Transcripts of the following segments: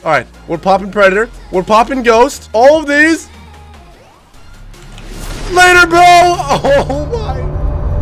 All right, we're popping Predator. We're popping Ghost. All of these. Later, bro. Oh my.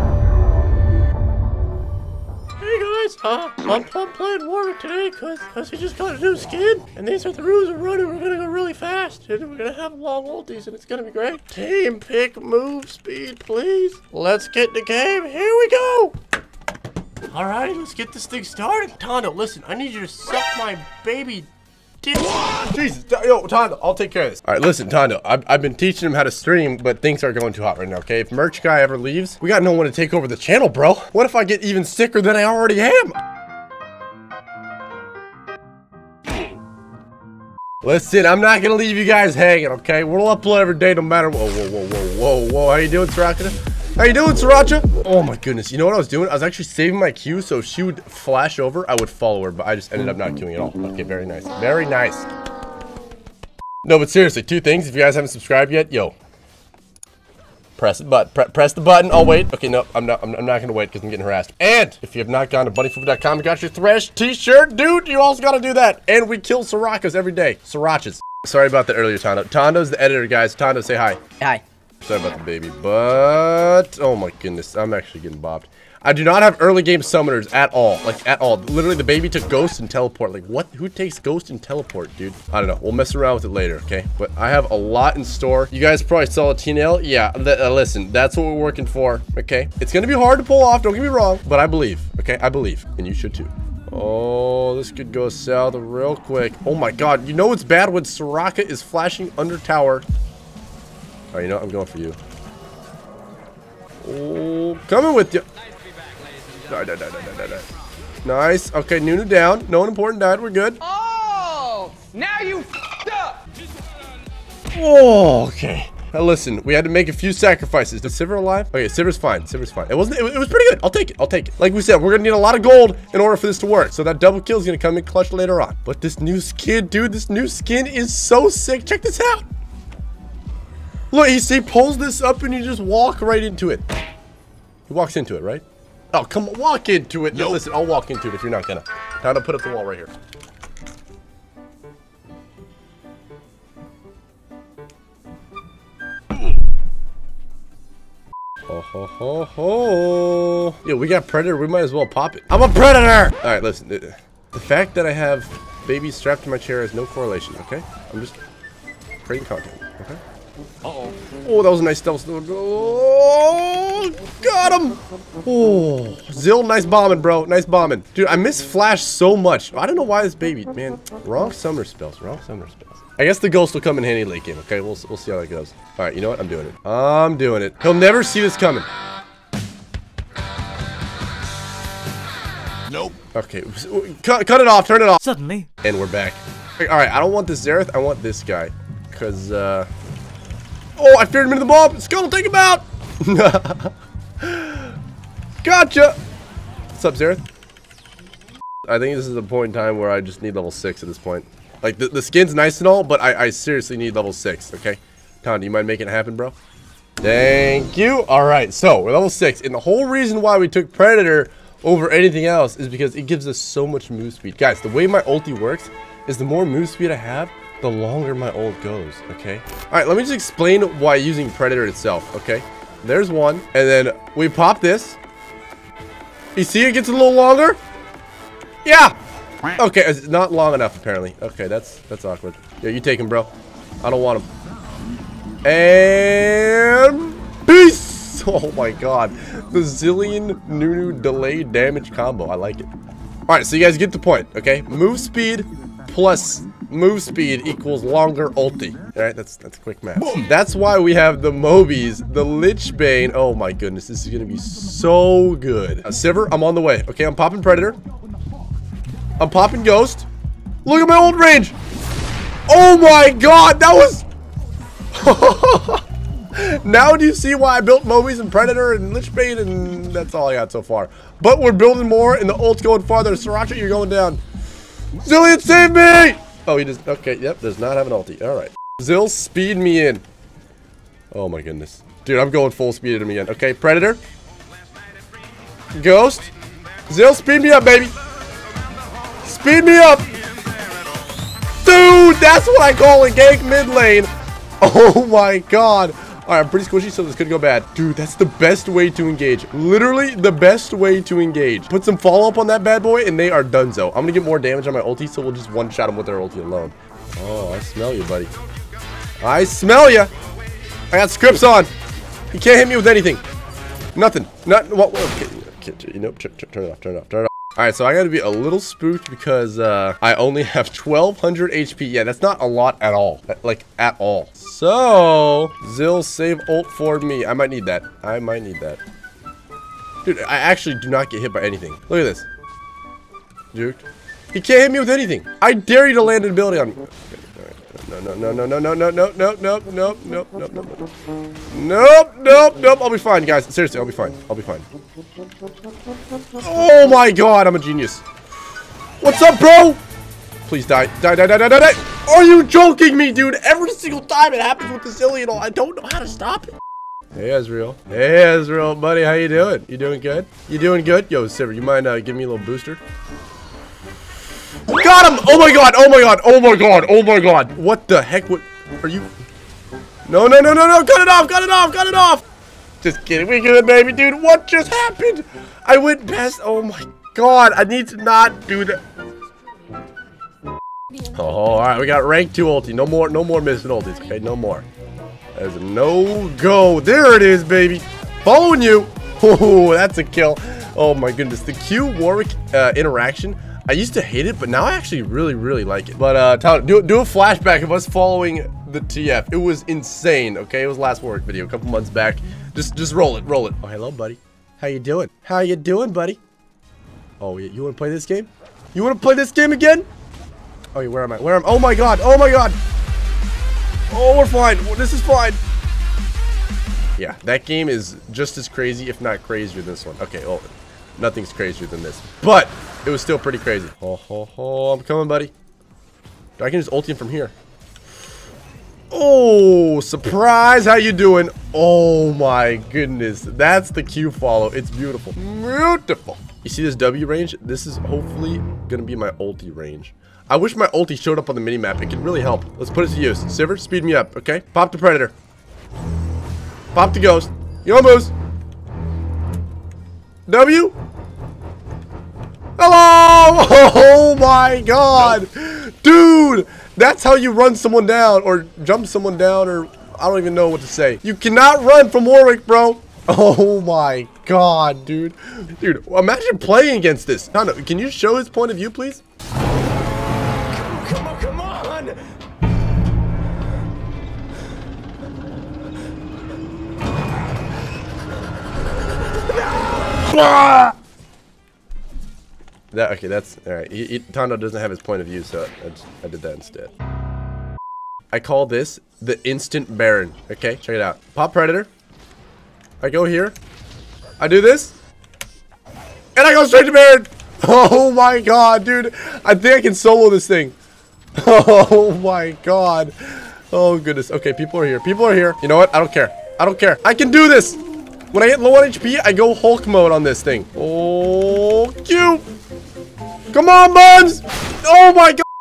I'm playing Warwick today because he just got a new skin, and these are the rules of running. We're gonna go really fast, and we're gonna have long ultis, and it's gonna be great. Team pick move speed, please. Let's get the game. Here we go. All right, let's get this thing started. Tondo, listen, I need you to suck my baby dick. Jesus, yo, Tondo, I'll take care of this. All right, listen, Tondo, I've been teaching him how to stream, but things are going too hot right now, okay? If Merch Guy ever leaves, we got no one to take over the channel, bro. What if I get even sicker than I already am? Listen, I'm not gonna leave you guys hanging, okay? We'll upload every day no matter what. Whoa. How you doing, Sriracha? How you doing, Sriracha? Oh my goodness, you know what I was doing? I was actually saving my Q, so if she would flash over, I would follow her, but I just ended up not queuing at all. Okay, very nice. Very nice. No, but seriously, two things. If you guys haven't subscribed yet, yo. Press the button. Press the button. I'll wait. Okay, no, I'm not gonna wait because I'm getting harassed. And if you have not gone to bunnyfood.com and got your Thresh t-shirt, dude, you also gotta do that. And we kill Srirachas every day. Srirachas. Sorry about that earlier, Tondo. Tondo's the editor, guys. Tondo, say hi. Hi. Sorry about the baby, but oh my goodness, I'm actually getting bopped. I do not have early game summoners at all, like at all. Literally, the baby took Ghost and Teleport. Like, what? Who takes Ghost and Teleport, dude? I don't know. We'll mess around with it later, okay? But I have a lot in store. You guys probably saw a TNL. Yeah, listen, that's what we're working for, okay? It's gonna be hard to pull off, don't get me wrong, but I believe, okay? I believe, and you should too. Oh, this could go south real quick. Oh my god, you know it's bad when Soraka is flashing under tower. Oh, you know what? I'm going for you. Oh, coming with you. Die. Nice. Okay, Nunu down. No one important died. We're good. Oh, now you f***ed up. Oh, okay. Now listen, we had to make a few sacrifices. Is Sivir alive? Okay, Sivir's fine. Sivir's fine. It was pretty good. I'll take it. I'll take it. Like we said, we're gonna need a lot of gold in order for this to work. So that double kill is gonna come in clutch later on. But this new skin, dude, this new skin is so sick. Check this out. Look, he pulls this up and you just walk right into it. He walks into it, right? Oh, come on, walk into it. No, listen, I'll walk into it if you're not gonna. Time to put up the wall right here. Ho. Yeah, we got Predator. We might as well pop it. I'm a Predator! All right, listen. The fact that I have babies strapped to my chair has no correlation, okay? I'm just creating content, okay? Uh-oh. Oh, that was a nice stealth. Oh, got him. Oh, Zill, nice bombing, bro. Nice bombing. Dude, I miss Flash so much. I don't know why this baby, man. Wrong summoner spells. Wrong summoner spells. I guess the Ghost will come in handy late game, okay? We'll see how that goes. All right, you know what? I'm doing it. I'm doing it. He'll never see this coming. Nope. Okay, cut it off. Turn it off. Suddenly. And we're back. All right, I don't want this Xerath. I want this guy. Because, oh, I feared him into the bomb. Scuttle, take him out. Gotcha. What's up, Xerath? I think this is a point in time where I just need level 6 at this point. Like, the skin's nice and all, but I seriously need level 6, okay? Tom, do you mind making it happen, bro? Thank you. All right, so we're level 6. And the whole reason why we took Predator over anything else is because it gives us so much move speed. Guys, the way my ulti works is the more move speed I have, the longer my ult goes, okay? All right, let me just explain why using Predator itself, okay? There's one, and then we pop this. You see it gets a little longer? Yeah! Okay, it's not long enough, apparently. Okay, that's awkward. Yeah, you take him, bro. I don't want him. And... peace! Oh my god. The Zilean Nunu delay damage combo. I like it. Alright, so you guys get the point, okay? Move speed plus move speed equals longer ulti. Alright, that's quick math. That's why we have the Mobies, the Lich Bane. Oh my goodness, this is gonna be so good. Sivir, I'm on the way. Okay, I'm popping Predator. I'm popping Ghost. Look at my ult range. Oh my god, that was... Now do you see why I built Mobies and Predator and Lich Bane, and that's all I got so far. But we're building more and the ult's going farther. Sriracha, you're going down. Zilean, save me! Oh, he just... okay, yep, does not have an ulti. Alright. Zill, speed me in. Oh my goodness. Dude, I'm going full speed into me again. Okay, Predator. Ghost. Zill, speed me up, baby. Speed me up. Do that's what I call a gank mid lane. Oh my god. Alright, I'm pretty squishy, so this could go bad. Dude, that's the best way to engage. Literally the best way to engage. Put some follow-up on that bad boy, and they are donezo. I'm gonna get more damage on my ulti, so we'll just one-shot them with their ulti alone. Oh, I smell you, buddy. I smell you. I got scripts on. You can't hit me with anything. Nothing. Nothing. Well, okay. You know, turn it off. Turn it off. Turn it off. Alright, so I gotta be a little spooked because I only have 1200 HP. Yeah, that's not a lot at all. Like, at all. So, Zill, save ult for me. I might need that. I might need that. Dude, I actually do not get hit by anything. Look at this. Dude. He can't hit me with anything. I dare you to land an ability on me. Nope. I'll be fine, guys. Seriously, I'll be fine. I'll be fine. Oh my god, I'm a genius. What's up, bro? Please die. Die. Are you joking me, dude? Every single time it happens with the Zillion, I don't know how to stop it. Hey, Ezreal. Hey, Ezreal, buddy. How you doing? You doing good? You doing good? Yo, Sivir, you mind giving me a little booster? Got him! Oh my god! Oh my god! Oh my god! Oh my god! What the heck? What are you? No! Cut it off! Cut it off! Just kidding. We good, baby, dude. What just happened? I went past. Oh my god! I need to not do that. Oh, all right. We got rank 2 ulti. No more missing ultis. Okay, no more. There's a no go. There it is, baby. Following you. Oh, that's a kill. Oh my goodness. The Q Warwick interaction. I used to hate it, but now I actually really like it. But Tyler, do a flashback of us following the TF. It was insane. Okay, it was last Warwick video a couple months back. Just roll it. Oh, hello, buddy. How you doing? How you doing, buddy? Oh, you want to play this game? You want to play this game again? Oh, where am I? Oh my god! Oh my god! Oh, we're fine. This is fine. Yeah, that game is just as crazy, if not crazier than this one. Okay, well, nothing's crazier than this, but it was still pretty crazy. Oh, I'm coming, buddy. I can just ult him from here. Oh, surprise! How you doing? Oh my goodness, that's the Q follow. It's beautiful. Beautiful. You see this W range? This is hopefully gonna be my ulti range. I wish my ulti showed up on the minimap. It could really help. Let's put it to use. Sivir, speed me up, okay? Pop the Predator. Pop the Ghost. You almost. W. Hello! Oh my god! Dude! That's how you run someone down or jump someone down, or I don't even know what to say. You cannot run from Warwick, bro. Oh my god, dude. Dude, imagine playing against this. No, can you show his point of view, please? Come on! Okay, that's alright. Tondo doesn't have his point of view, so I did that instead. I call this the instant Baron. Okay, check it out. Pop Predator. I go here. I do this. And I go straight to Baron. Oh my god, dude. I think I can solo this thing. Oh my god. Oh goodness. Okay, people are here. You know what? I don't care. I can do this. When I hit low on HP, I go Hulk mode on this thing. Oh, cute. Come on, buns. Oh my god.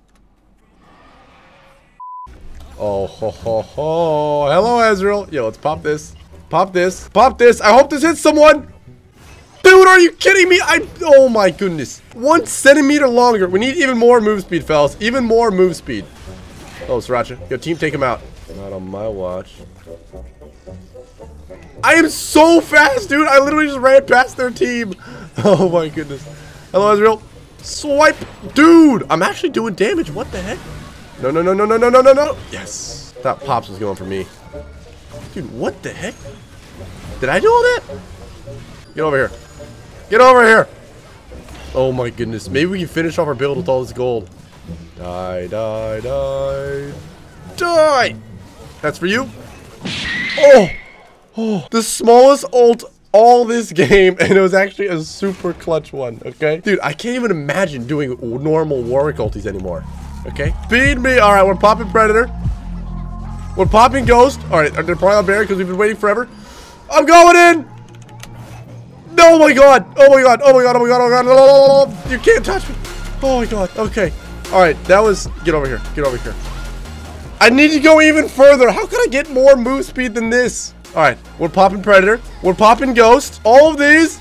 Oh, hello, Ezreal. Yo, let's pop this. Pop this. I hope this hits someone. Dude, are you kidding me? Oh my goodness. 1 centimeter longer. We need even more move speed, fellas. Even more move speed. Oh, Sriracha. Yo, team, take him out. Not on my watch. I am so fast, dude. I literally just ran past their team. Oh my goodness. Hello, Ezreal. Swipe. Dude, I'm actually doing damage. What the heck? No. Yes. Thought Pops was going for me. Dude, what the heck? Did I do all that? Get over here. Get over here. Oh my goodness. Maybe we can finish off our build with all this gold. Die. That's for you. Oh, the smallest ult all this game, and it was actually a super clutch one, okay? Dude, I can't even imagine doing normal Warwick ultis anymore, okay? Feed me. All right, we're popping Predator. We're popping Ghost. All right, they're probably on Barry because we've been waiting forever. I'm going in. Oh my god. You can't touch me. Oh my god. Okay. All right, that was, get over here. Get over here. I need to go even further. How can I get more move speed than this? All right, we're popping Predator. We're popping Ghost. All of these.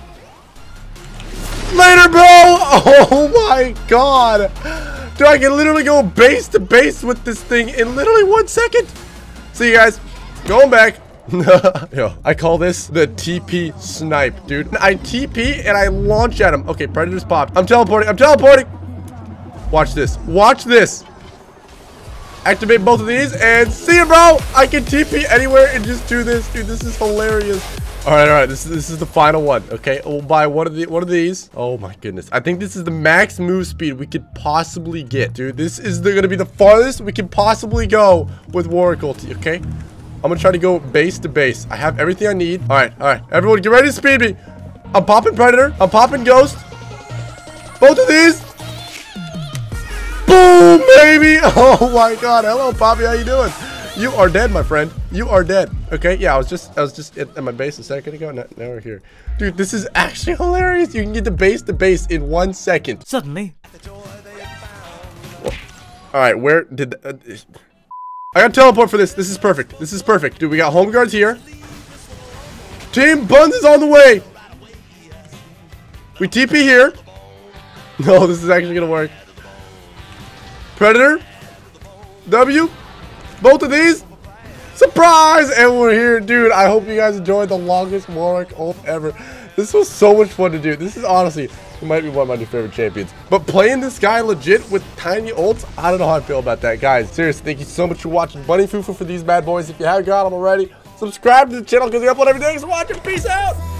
Later, bro. Oh my God. Dude, I can literally go base to base with this thing in literally 1 second. See you guys. Going back. Yo, I call this the TP snipe, dude. I TP and I launch at him. Okay, Predator's popped. I'm teleporting. I'm teleporting. Watch this. Watch this. Activate both of these and see you, bro. I can TP anywhere and just do this, dude. This is hilarious. All right. This is the final one. Okay, we'll buy one of these. Oh my goodness. I think this is the max move speed we could possibly get, dude. This is gonna be the farthest we can possibly go with Warwick ulti. Okay, I'm gonna try to go base to base. I have everything I need. All right. Everyone, get ready to speed me. I'm popping Predator. I'm popping Ghost. Both of these. Boom, baby. Oh my God. Hello, Poppy. How you doing? You are dead, my friend. You are dead. Okay, yeah, I was just at my base a second ago. Now we're here. Dude, this is actually hilarious. You can get the base to base in 1 second. Suddenly. All right, where did I got teleport for this. This is perfect. This is perfect. Dude, we got home guards here. Team Buns is on the way. We TP here. No, this is actually gonna work. Predator. W. Both of these. Surprise! And we're here, dude. I hope you guys enjoyed the longest Warwick ult ever. This was so much fun to do. This is honestly, it might be one of my new favorite champions. But playing this guy legit with tiny ults, I don't know how I feel about that. Guys, seriously, thank you so much for watching Bunny Fufu for these bad boys. If you haven't got them already, subscribe to the channel because we upload every day. Thanks for watching. Peace out.